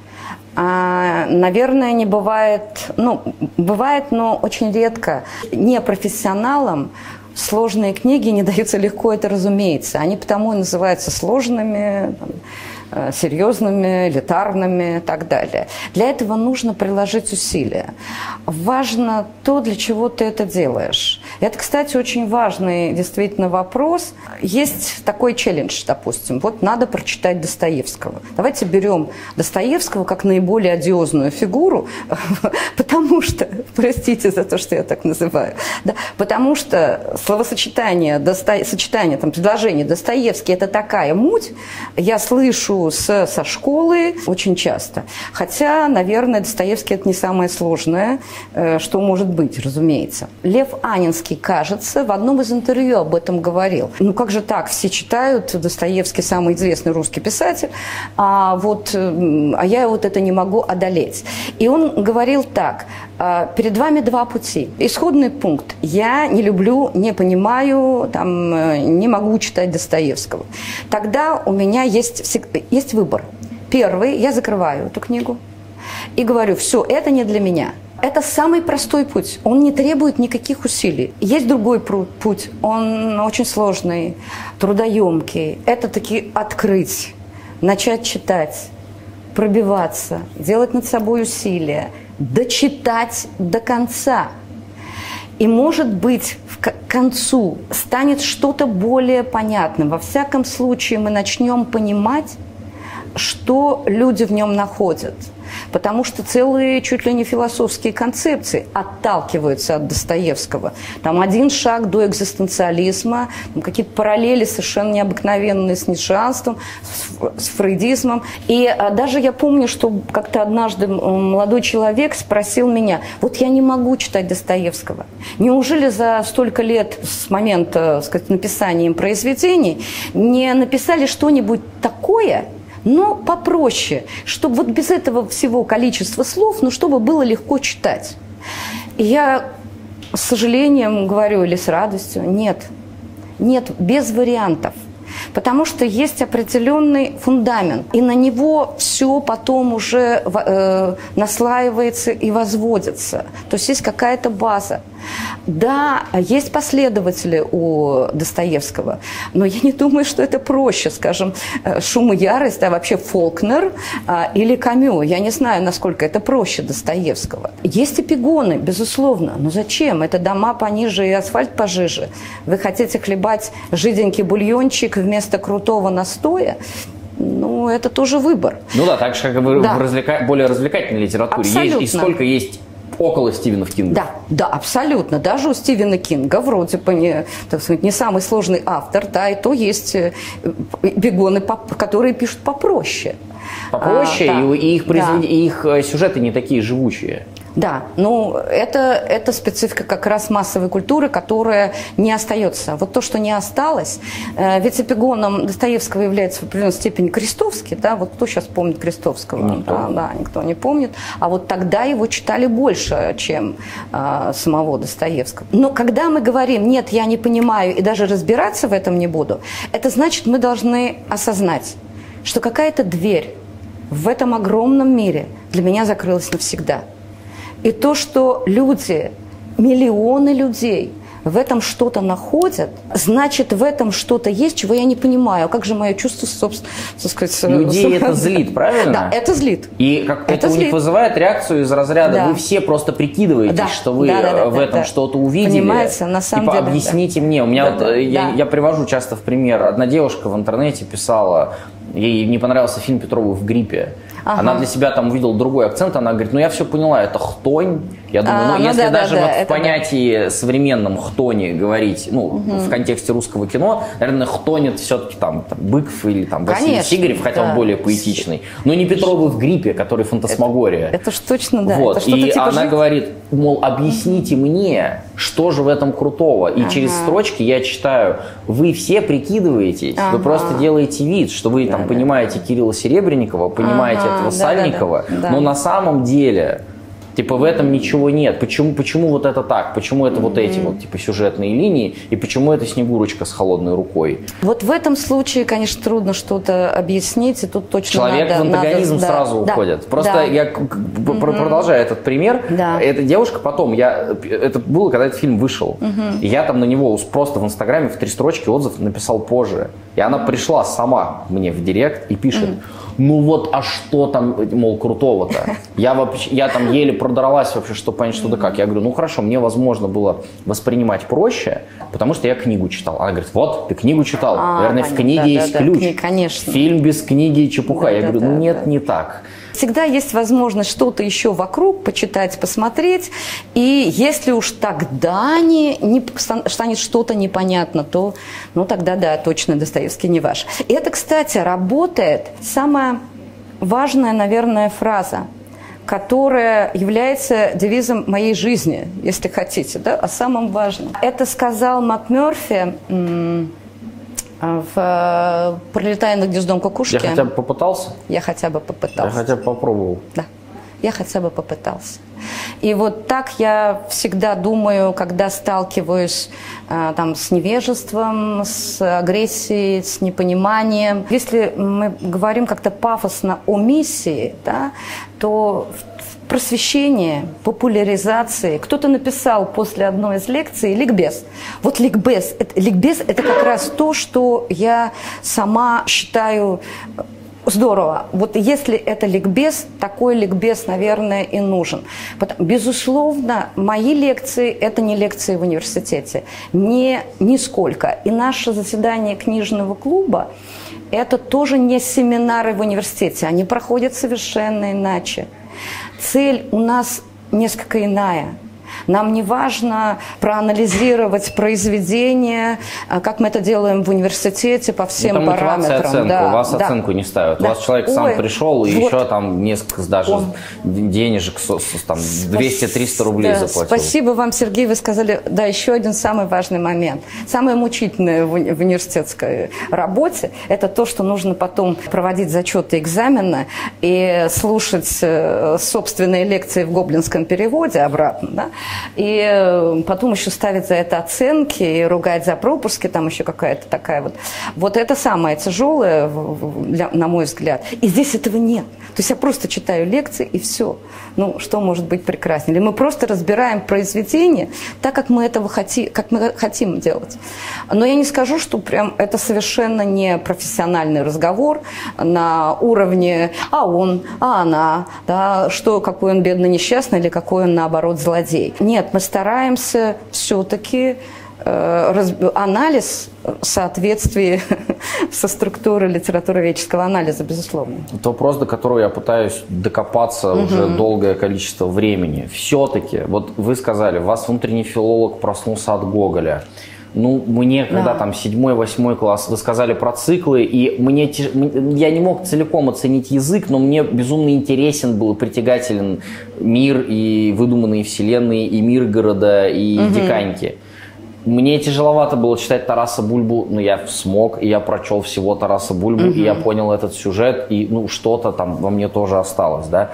А, наверное, не бывает, ну, бывает, но очень редко. Непрофессионалам сложные книги не даются легко, это разумеется. Они потому и называются сложными, там, серьезными, элитарными и так далее. Для этого нужно приложить усилия. Важно то, для чего ты это делаешь. Это, кстати, очень важный действительно вопрос. Есть такой челлендж, допустим. Вот надо прочитать Достоевского. Давайте берем Достоевского как наиболее одиозную фигуру, потому что, простите за то, что я так называю, да, потому что словосочетание, досто... сочетание, там, предложение Достоевский – это такая муть, я слышу С, со школы очень часто. Хотя, наверное, Достоевский – это не самое сложное, что может быть, разумеется. Лев Анинский, кажется, в одном из интервью об этом говорил. Ну как же так, все читают, Достоевский – самый известный русский писатель, а, вот, а я вот это не могу одолеть. И он говорил так, перед вами два пути. Исходный пункт – я не люблю, не понимаю, там, не могу читать Достоевского. Тогда у меня есть всегда есть выбор. Первый, я закрываю эту книгу и говорю, все, это не для меня. Это самый простой путь, он не требует никаких усилий. Есть другой путь, он очень сложный, трудоемкий. Это таки открыть, начать читать, пробиваться, делать над собой усилия, дочитать до конца. И, может быть, к концу станет что-то более понятным. Во всяком случае, мы начнем понимать, что люди в нем находят. Потому что целые чуть ли не философские концепции отталкиваются от Достоевского. Там один шаг до экзистенциализма, какие-то параллели совершенно необыкновенные с ницшеанством, с, с фрейдизмом. И а, даже я помню, что как-то однажды молодой человек спросил меня, вот я не могу читать Достоевского. Неужели за столько лет с момента, так сказать, написания им произведений не написали что-нибудь такое, но попроще, чтобы вот без этого всего количества слов, ну, чтобы было легко читать. И я с сожалением говорю, или с радостью, нет, нет, без вариантов. Потому что есть определенный фундамент, и на него все потом уже э, наслаивается и возводится. То есть есть какая-то база. Да, есть последователи у Достоевского, но я не думаю, что это проще, скажем, «Шум и ярость», а вообще Фолкнер а, или Камю. Я не знаю, насколько это проще Достоевского. Есть эпигоны, безусловно, но зачем? Это дома пониже и асфальт пожиже. Вы хотите хлебать жиденький бульончик вместо крутого настоя? Ну, это тоже выбор.
Ну да, так же, как и да. в развлека... более развлекательной литературе.
Абсолютно.
Есть, и сколько есть около Стивена Кинга.
Да, да, абсолютно. Даже у Стивена Кинга вроде бы не, так сказать, не самый сложный автор, да, и то есть бегоны, которые пишут попроще.
Попроще, а, да. и, и, их произвед...
да.
и их сюжеты не такие живучие.
Да, ну это, это специфика как раз массовой культуры, которая не остается. Вот то, что не осталось, э, ведь эпигоном Достоевского является в определенной степени Крестовский, да, вот кто сейчас помнит Крестовского?
Никто.
Да, да, никто не помнит. А вот тогда его читали больше, чем э, самого Достоевского. Но когда мы говорим, нет, я не понимаю и даже разбираться в этом не буду, это значит, мы должны осознать, что какая-то дверь в этом огромном мире для меня закрылось навсегда. И то, что люди, миллионы людей в этом что-то находят, значит, в этом что-то есть, чего я не понимаю. Как же мое чувство, собственно, так сказать...
Людей это злит, правильно?
Да, это злит.
И как это,
это
у
злит.
них вызывает реакцию из разряда,
да.
вы все просто прикидываетесь,
да.
что вы
да, да, да,
в
да,
этом
да.
что-то увидели.
Понимаете, на самом
типа,
деле.
объясните
да.
мне. У меня
да,
вот,
да,
я,
да.
я привожу часто в пример. Одна девушка в интернете писала, ей не понравился фильм Петровой «В гриппе». Ага. Она для себя там увидела другой акцент, она говорит, ну я все поняла, это хтонь. Я думаю, а, ну, ну если да, даже да, вот да, в понятии да. современном хтоне говорить, ну, угу. в контексте русского кино, наверное, хтонь это все-таки там, там Быков или там Василий Сигарев, хотя да. он более поэтичный. Но не Петровы «В гриппе», который фантасмагория.
Это, это ж точно, да.
Вот.
Это
и
типа
она
жить...
говорит, мол, объясните угу. мне, что же в этом крутого. И ага. через строчки я читаю, вы все прикидываетесь, ага. вы просто делаете вид, что вы там да, понимаете да. Кирилла Серебренникова, понимаете ага. этого да, Сальникова, да, да, да. но на самом деле... Типа в этом ничего нет. Почему, почему вот это так? Почему это mm-hmm. вот эти вот типа сюжетные линии? И почему это Снегурочка с холодной рукой?
Вот в этом случае, конечно, трудно что-то объяснить. И тут точно
Человек
надо,
в антагонизм
надо,
сразу
да,
уходит.
да,
Просто
да.
я mm-hmm. продолжаю этот пример.
Да.
Эта девушка потом, я, это было, когда этот фильм вышел. Mm-hmm. И я там на него просто в Инстаграме в три строчки отзыв написал позже. И она пришла сама мне в директ и пишет, mm-hmm. ну вот, а что там, мол, крутого-то? Я вообще, я там еле продралась вообще, чтобы понять, что да как. Я говорю, ну хорошо, мне возможно было воспринимать проще, потому что я книгу читал. Она говорит, вот, ты книгу читал, а, наверное, понятно, в книге да, есть да, ключ.
Да, конечно.
Фильм без книги чепуха. Да, я да, говорю, ну да, нет, да. не так.
Всегда есть возможность что-то еще вокруг почитать, посмотреть. И если уж тогда не, не станет что-то непонятно, то ну, тогда да, точно Достоевский не ваш. И это, кстати, работает. Самая важная, наверное, фраза, которая является девизом моей жизни, если хотите, да, о самом важном. Это сказал МакМёрфи в «Пролетая над гнездом кукушки».
Я хотя бы попытался?
Я хотя бы попытался.
Я хотя бы попробовал.
Да, я хотя бы попытался. И вот так я всегда думаю, когда сталкиваюсь там, с невежеством, с агрессией, с непониманием. Если мы говорим как-то пафосно о миссии, да, то в просвещении, популяризации. Кто-то написал после одной из лекций ликбез. Вот ликбез, это, ликбез – это как раз то, что я сама считаю здорово. Вот если это ликбез, такой ликбез, наверное, и нужен. Безусловно, мои лекции – это не лекции в университете. Не, нисколько. И наше заседание книжного клуба – это тоже не семинары в университете. Они проходят совершенно иначе. Цель у нас несколько иная. Нам не важно проанализировать произведение, как мы это делаем в университете по всем
ну, там
параметрам.
Оценку.
Да,
у вас
да.
оценку не ставят.
Да.
У вас человек
Ой,
сам пришел и
вот.
еще там несколько даже Он. денежек, там двести-триста рублей да, заплатил.
Спасибо вам, Сергей, вы сказали, да, еще один самый важный момент. Самое мучительное в, уни в университетской работе – это то, что нужно потом проводить зачеты, экзамены и слушать собственные лекции в гоблинском переводе обратно, да? И потом еще ставить за это оценки и ругать за пропуски, там еще какая-то такая вот. Вот это самое тяжелое, на мой взгляд. И здесь этого нет. То есть я просто читаю лекции и все. Ну, что может быть прекраснее? Или мы просто разбираем произведение так, как мы этого хотим, как мы хотим делать. Но я не скажу, что прям это совершенно не профессиональный разговор на уровне «а он», «а она», да, что, какой он бедный несчастный или какой он, наоборот, злодей. Нет, мы стараемся все-таки э, раз, анализ соответствия со структурой литературоведческого анализа, безусловно. Это
вопрос, до которого я пытаюсь докопаться угу. уже долгое количество времени. Все-таки, вот вы сказали, у вас внутренний филолог проснулся от Гоголя. Ну, мне, когда да. там седьмой, восьмой класс, вы сказали про циклы, и мне, я не мог целиком оценить язык, но мне безумно интересен был, притягателен мир и выдуманные вселенные, и Миргорода, и угу. Диканьки. Мне тяжеловато было читать Тараса Бульбу, но я смог, и я прочел всего Тараса Бульбу, угу. и я понял этот сюжет, и ну, что-то там во мне тоже осталось, да.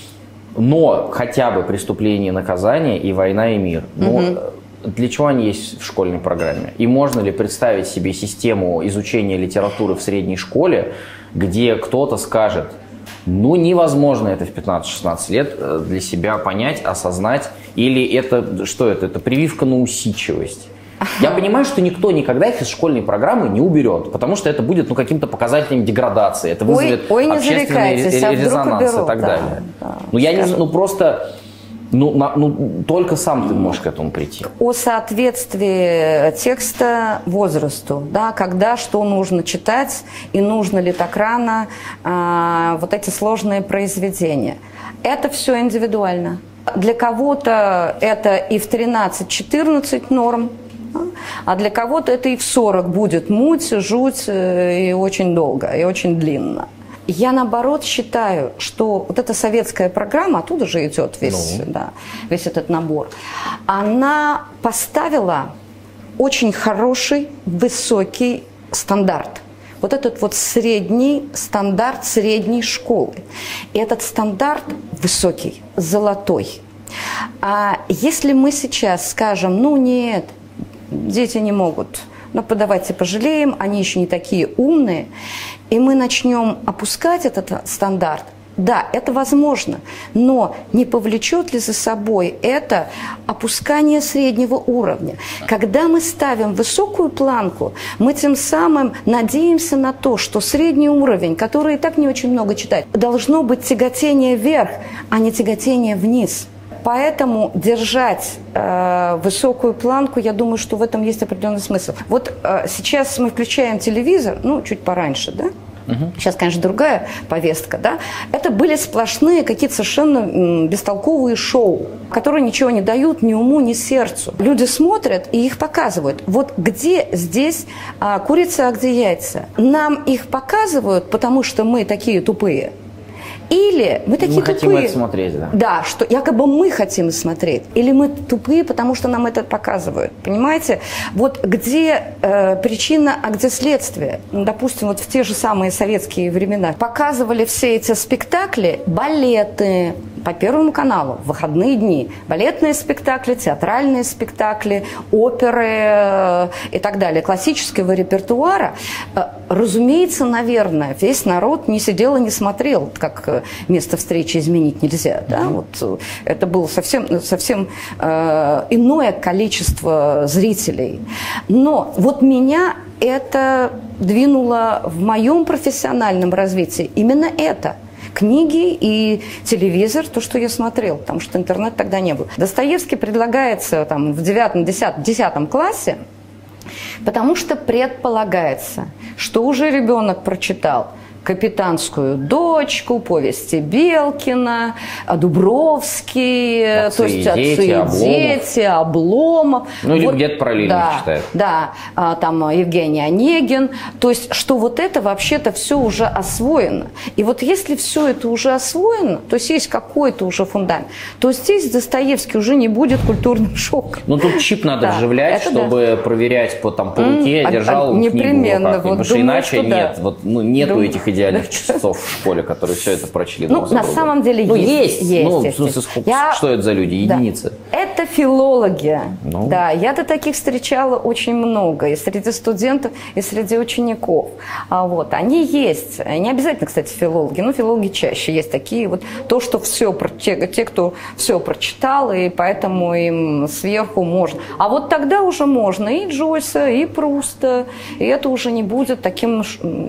Но хотя бы «Преступление и наказание» и «Война и мир». Угу. Ну, для чего они есть в школьной программе? И можно ли представить себе систему изучения литературы в средней школе, где кто-то скажет, Ну, невозможно это в пятнадцать-шестнадцать лет для себя понять, осознать. Или это, что это? Это прививка на усидчивость. Я понимаю, что никто никогда их из школьной программы не уберет, потому что это будет, ну, каким-то показателем деградации. Это вызовет ой, ой, общественный а резонанс уберут, и так да, далее. Да, ну, я не, ну, просто... Ну, на, ну, только сам ты можешь к этому прийти.
О соответствии текста возрасту, да, когда что нужно читать и нужно ли так рано а, вот эти сложные произведения. Это все индивидуально. Для кого-то это и в тринадцать-четырнадцать норм, а для кого-то это и в сорок будет муть, жуть и очень долго, и очень длинно. Я, наоборот, считаю, что вот эта советская программа, оттуда же идет весь, ну. да, весь этот набор, она поставила очень хороший, высокий стандарт. Вот этот вот средний стандарт средней школы. И этот стандарт высокий, золотой. А если мы сейчас скажем, ну нет, дети не могут, ну давайте пожалеем, они еще не такие умные, и мы начнем опускать этот стандарт, да, это возможно, но не повлечет ли за собой это опускание среднего уровня? Когда мы ставим высокую планку, мы тем самым надеемся на то, что средний уровень, который и так не очень много читает, должно быть тяготение вверх, а не тяготение вниз. Поэтому держать э, высокую планку, я думаю, что в этом есть определенный смысл. Вот э, сейчас мы включаем телевизор, ну, чуть пораньше, да? Угу. Сейчас, конечно, другая повестка, да? Это были сплошные какие-то совершенно м, бестолковые шоу, которые ничего не дают ни уму, ни сердцу. Люди смотрят и их показывают. Вот где здесь а, курица, а где яйца? Нам их показывают, потому что мы такие тупые. Или мы такие
мы
тупые.
хотим это смотреть, да.
Да, что якобы мы хотим смотреть. Или мы тупые, потому что нам это показывают. Понимаете? Вот где э, причина, а где следствие? Ну, допустим, вот в те же самые советские времена показывали все эти спектакли, балеты по Первому каналу в выходные дни. Балетные спектакли, театральные спектакли, оперы э, и так далее. Классического репертуара. Э, разумеется, наверное, весь народ не сидел и не смотрел, как место встречи изменить нельзя. Да? Mm-hmm. Вот это было совсем, совсем э, иное количество зрителей. Но вот меня это двинуло в моем профессиональном развитии. Именно это. Книги и телевизор, то, что я смотрел, потому что интернет тогда не был. Достоевский предлагается там, в девятом, десятом, десятом классе, потому что предполагается, что уже ребенок прочитал «Капитанскую дочку», повести Белкина, Дубровский,
отцы
то есть
и
«Отцы
дети»,
и
Обломов.
дети», Обломов.
Ну, или
вот,
где-то параллельно
да,
читает.
Да, там Евгений Онегин. То есть, что вот это вообще-то все уже освоено. И вот если все это уже освоено, то есть есть какой-то уже фундамент, то здесь Достоевский уже не будет культурным шоком.
Ну, тут чип надо да, вживлять, чтобы да. проверять по, там, по руке,
mm,
держал
а, непременно,
книгу в руках.
вот,
Потому что
думаю,
иначе
что
нет,
да.
вот, ну, нету думаю. этих идеальных часов в школе, которые все это прочли.
Ну, на самом деле
ну,
есть.
есть.
есть,
ну,
есть,
в смысле,
есть.
сколько,
Я...
что это за люди? Единицы.
Да. Это филологи.
Ну.
Да, я-то таких встречала очень много. И среди студентов, и среди учеников. А вот, они есть. Не обязательно, кстати, филологи, но филологи чаще есть такие. Вот то, что все, те, те, кто все прочитал, и поэтому им сверху можно. А вот тогда уже можно и Джойса, и Пруста. И это уже не будет таким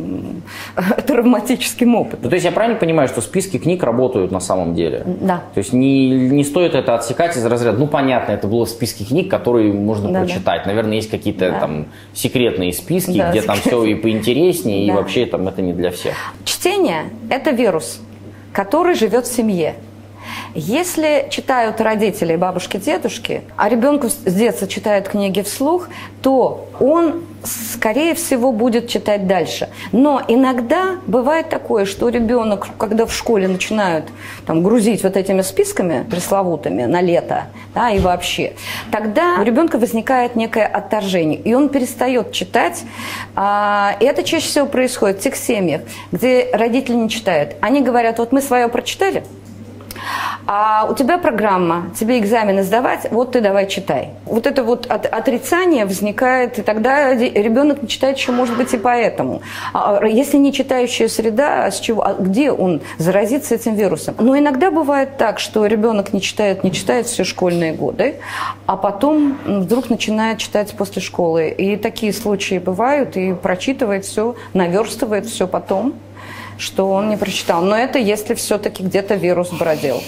травматическим опытом.
Ну, то есть я правильно понимаю, что списки книг работают на самом деле?
Да.
То есть не, не стоит это отсекать из разряда, ну понятно, это было в списке книг, которые можно да, прочитать. Да. Наверное, есть какие-то да. там секретные списки, да, где секрет. там все и поинтереснее, да. и вообще там это не для всех.
Чтение – это вирус, который живет в семье. Если читают родители, бабушки, дедушки, а ребенку с детства читают книги вслух, то он, скорее всего, будет читать дальше. Но иногда бывает такое, что ребенок, когда в школе начинают там, грузить вот этими списками пресловутыми на лето, да, и вообще, тогда у ребенка возникает некое отторжение, и он перестает читать. И это чаще всего происходит в тех семьях, где родители не читают. Они говорят, вот мы свое прочитали, А у тебя программа, тебе экзамены сдавать, вот ты давай читай. Вот это вот от, отрицание возникает, и тогда ребенок не читает еще, может быть, и поэтому. А если не читающая среда, с чего, а где он заразится этим вирусом? Но иногда бывает так, что ребенок не читает, не читает все школьные годы, а потом вдруг начинает читать после школы. И такие случаи бывают, и прочитывает все, наверстывает все потом, что он не прочитал. Но это если все-таки где-то вирус бродил.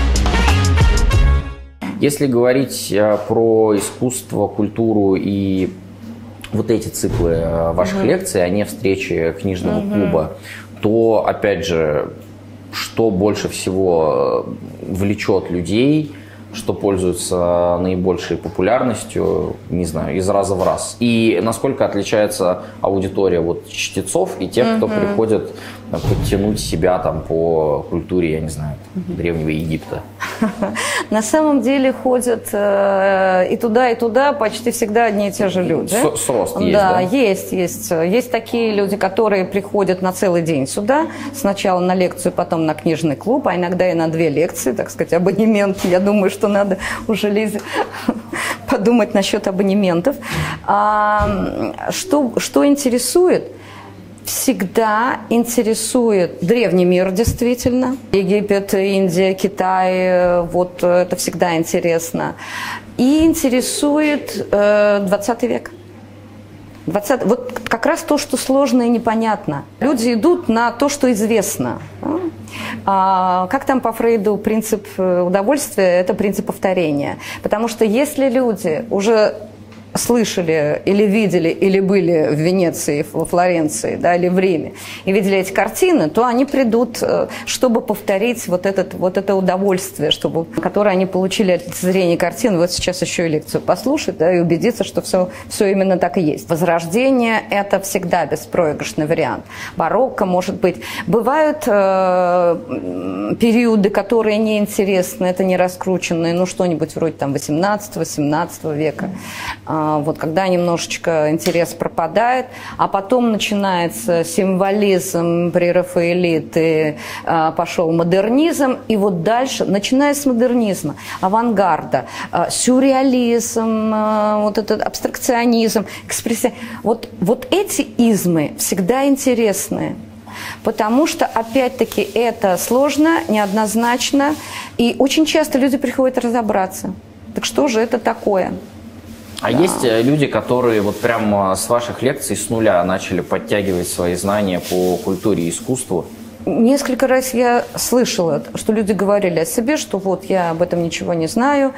Если говорить про искусство, культуру и вот эти циклы ваших угу. лекций, а не встречи книжного угу. клуба, то, опять же, что больше всего влечет людей, что пользуется наибольшей популярностью, не знаю, из раза в раз. И насколько отличается аудитория вот чтецов и тех, кто mm-hmm. приходит подтянуть себя там по культуре, я не знаю, mm-hmm. Древнего Египта?
На самом деле ходят э, и туда, и туда почти всегда одни и те же люди.
С, с рост есть,
да?
Да,
есть, есть. Есть такие люди, которые приходят на целый день сюда, сначала на лекцию, потом на книжный клуб, а иногда и на две лекции, так сказать, абонемент. Я думаю, что надо уже, Лизе, подумать насчет абонементов. А, что, что интересует? Всегда интересует древний мир, действительно. Египет, Индия, Китай, вот это всегда интересно. И интересует э, двадцатый век. двадцатый, вот как раз то, что сложно и непонятно. Люди идут на то, что известно. А, как там по Фрейду принцип удовольствия? Это принцип повторения. Потому что если люди уже слышали или видели, или были в Венеции, во Флоренции, да, или в Риме, и видели эти картины, то они придут, чтобы повторить вот, этот, вот это удовольствие, чтобы, которое они получили от зрения картин. Вот сейчас еще и лекцию послушать, да, и убедиться, что все, все именно так и есть. Возрождение – это всегда беспроигрышный вариант. Барокко, может быть. Бывают э, периоды, которые неинтересны, это не раскрученные, ну, что-нибудь вроде там восемнадцатого-семнадцатого века. Вот когда немножечко интерес пропадает, а потом начинается символизм при Рафаэлите, пошел модернизм, и вот дальше, начиная с модернизма, авангарда, сюрреализм, вот этот абстракционизм, экспрессия, вот, вот эти измы всегда интересны. Потому что, опять-таки, это сложно, неоднозначно, и очень часто люди приходят разобраться. Так что же это такое?
А да. Есть люди, которые вот прямо с ваших лекций с нуля начали подтягивать свои знания по культуре и искусству?
Несколько раз я слышала, что люди говорили о себе, что вот я об этом ничего не знаю,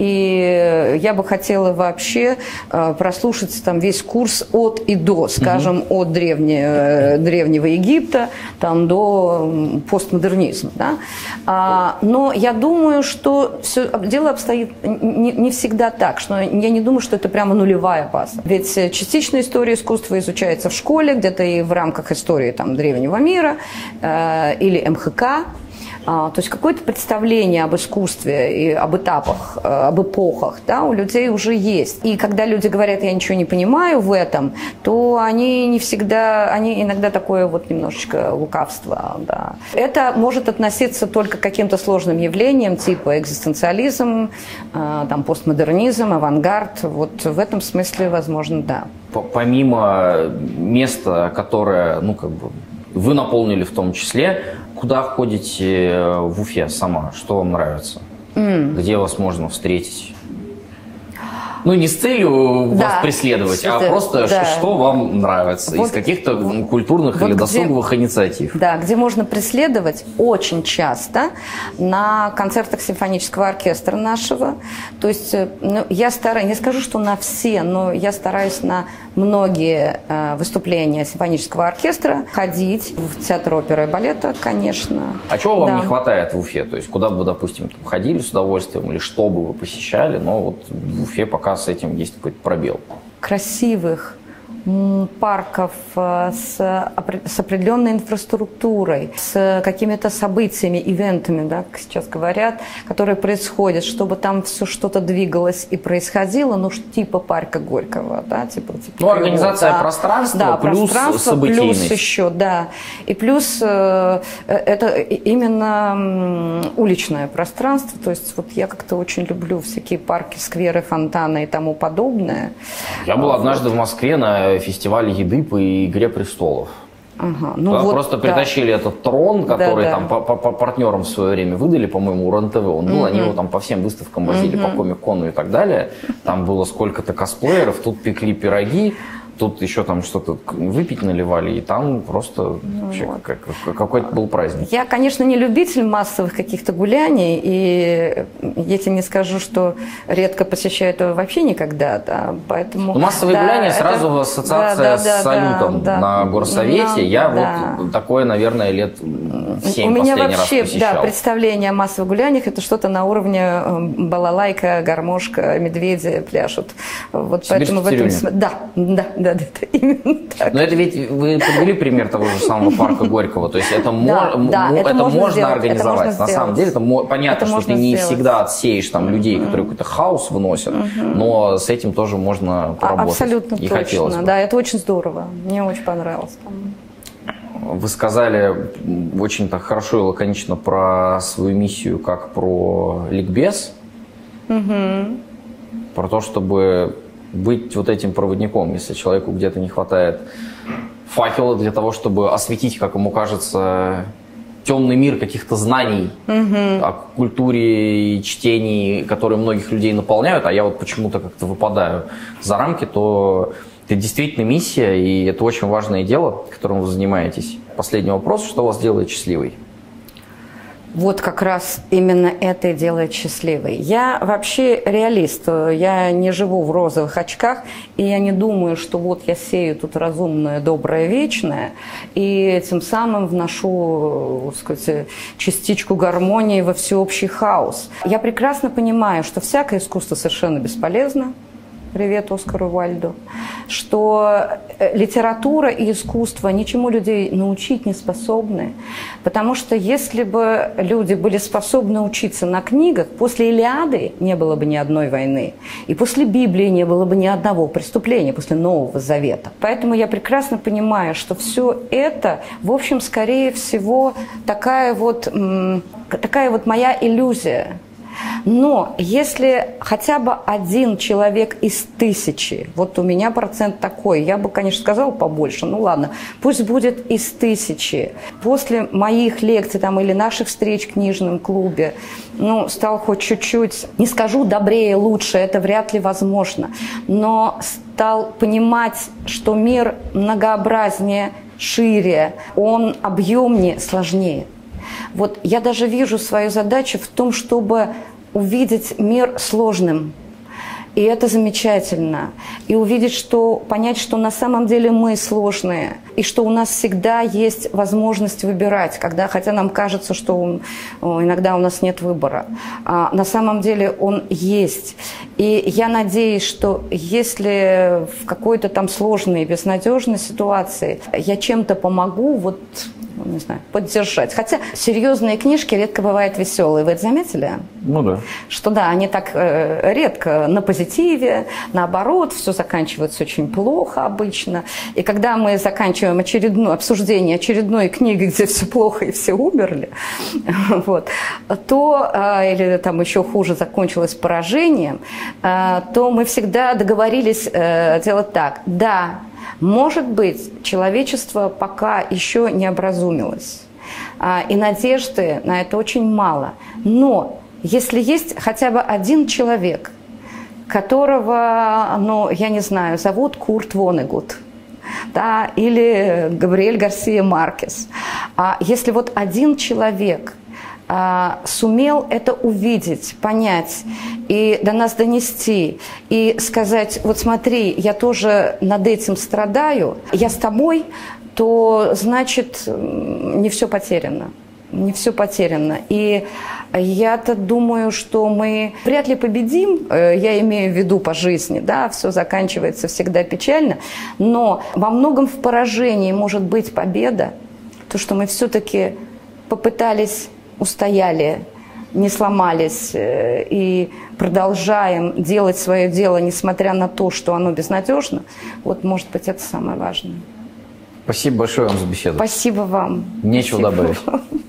и я бы хотела вообще прослушать там весь курс от и до, скажем, угу. от древне, древнего Египта там, до постмодернизма. Да? А, но я думаю, что все, дело обстоит не, не всегда так, что я не думаю, что это прямо нулевая база. Ведь частично история искусства изучается в школе, где-то и в рамках истории там, древнего мира, или эм ха ка, то есть какое-то представление об искусстве и об этапах, об эпохах, да, у людей уже есть. И когда люди говорят, я ничего не понимаю в этом, то они не всегда, они иногда такое вот немножечко лукавство, да. Это может относиться только к каким-то сложным явлениям, типа экзистенциализм, там, постмодернизм, авангард. Вот в этом смысле, возможно, да.
Помимо места, которое, ну, как бы, вы наполнили в том числе, куда ходите в Уфе сама? Что вам нравится? Mm. Где вас можно встретить? Ну, не с целью да. вас преследовать, а да. просто да. что вам нравится вот, из каких-то вот, культурных вот или досуговых где, инициатив.
Да, где можно преследовать очень часто на концертах симфонического оркестра нашего. То есть ну, я стараюсь, не скажу, что на все, но я стараюсь на многие э, выступления симфонического оркестра ходить. В театр оперы и балета, конечно.
А чего вам
да.
не хватает в Уфе? То есть куда бы вы, допустим, ходили с удовольствием или что бы вы посещали, но вот в Уфе пока с этим есть какой-то пробел?
Красивых, парков с, с определенной инфраструктурой, с какими-то событиями, ивентами, да, как сейчас говорят, которые происходят, чтобы там все что-то двигалось и происходило, ну, типа парка Горького, да, типа, типа
ну, организация
да,
пространства,
да,
плюс
пространство,
событийность.
Плюс еще, да. И плюс э, это именно уличное пространство, то есть вот я как-то очень люблю всякие парки, скверы, фонтаны и тому подобное.
Я был однажды в Москве на фестивале еды по «Игре престолов».
Ага, ну вот,
просто
да.
притащили этот трон, который
да,
там
да.
по, по партнерам в свое время выдали, по-моему, у РЕН-ТВ. Он был, угу. Они его там по всем выставкам возили, угу. по комик-кону и так далее. Там было сколько-то косплееров, тут пекли пироги. Тут еще там что-то выпить наливали, и там просто ну, вообще вот. как, как, какой-то был праздник.
Я, конечно, не любитель массовых каких-то гуляний, и я тебе не скажу, что редко посещаю этого вообще никогда. Да, поэтому,
Но массовые да, гуляния это... сразу в ассоциация да, да, с салютом да, на да, горсовете. Да, я да. вот такое, наверное, лет семь
У меня вообще
раз
да, представление о массовых гуляниях – это что-то на уровне балалайка, гармошка, медведи пляшут. Вот поэтому в этом смысле... Да, да. Да, да, это именно так.
Но это ведь вы привели пример того же самого парка Горького, то есть это,
да,
мож,
да, это,
это можно, можно
организовать.
Это можно На самом деле, это понятно, это что ты не сделать. всегда отсеешь там людей, которые mm-hmm. какой-то хаос выносят, mm-hmm. но с этим тоже можно поработать.
Абсолютно
и
точно, да, это очень здорово, мне очень понравилось.
Вы сказали очень так хорошо и лаконично про свою миссию, как про ликбез, mm-hmm. про то, чтобы быть вот этим проводником, если человеку где-то не хватает факела для того, чтобы осветить, как ему кажется, темный мир каких-то знаний mm-hmm. о культуре и чтении, которые многих людей наполняют, а я вот почему-то как-то выпадаю за рамки, то это действительно миссия, и это очень важное дело, которым вы занимаетесь. Последний вопрос: что вас делает счастливой?
Вот как раз именно это и делает счастливой. Я вообще реалист, я не живу в розовых очках, и я не думаю, что вот я сею тут разумное, доброе, вечное, и тем самым вношу, так сказать, частичку гармонии во всеобщий хаос. Я прекрасно понимаю, что всякое искусство совершенно бесполезно. Привет Оскару Вальду, что литература и искусство ничему людей научить не способны, потому что если бы люди были способны учиться на книгах, после Илиады не было бы ни одной войны, и после Библии не было бы ни одного преступления, после Нового Завета. Поэтому я прекрасно понимаю, что все это, в общем, скорее всего, такая вот, такая вот моя иллюзия. Но если хотя бы один человек из тысячи, вот у меня процент такой, я бы, конечно, сказала побольше, ну ладно, пусть будет из тысячи, после моих лекций там, или наших встреч в книжном клубе, ну, стал хоть чуть-чуть, не скажу добрее, лучше, это вряд ли возможно, но стал понимать, что мир многообразнее, шире, он объемнее, сложнее. Вот я даже вижу свою задачу в том, чтобы увидеть мир сложным. И это замечательно. И увидеть, что, понять, что на самом деле мы сложные. И что у нас всегда есть возможность выбирать, когда, хотя нам кажется, что о, иногда у нас нет выбора. А на самом деле он есть. И я надеюсь, что если в какой-то там сложной, безнадежной ситуации я чем-то помогу, вот, не знаю, поддержать. Хотя серьезные книжки редко бывают веселые. Вы это заметили?
Ну да.
Что да, они так э, редко на позитиве, наоборот, все заканчивается очень плохо обычно. И когда мы заканчиваем очередное обсуждение очередной книги, где все плохо и все умерли, вот, то, э, или там еще хуже закончилось поражением, э, то мы всегда договорились э, делать так. Да, может быть, человечество пока еще не образумилось, и надежды на это очень мало. Но если есть хотя бы один человек, которого, ну, я не знаю, зовут Курт Воннегут, да, или Габриэль Гарсия Маркес, а если вот один человек сумел это увидеть, понять и до нас донести, и сказать: вот смотри, я тоже над этим страдаю, я с тобой, то значит не все потеряно. Не все потеряно. И Я-то думаю, что мы вряд ли победим, я имею в виду по жизни, да, все заканчивается всегда печально, но во многом в поражении может быть победа, то, что мы все-таки попытались, устояли, не сломались и продолжаем делать свое дело, несмотря на то, что оно безнадежно, вот, может быть, это самое важное.
Спасибо большое вам за беседу.
Спасибо вам.
Нечего
Спасибо
добавить.
вам.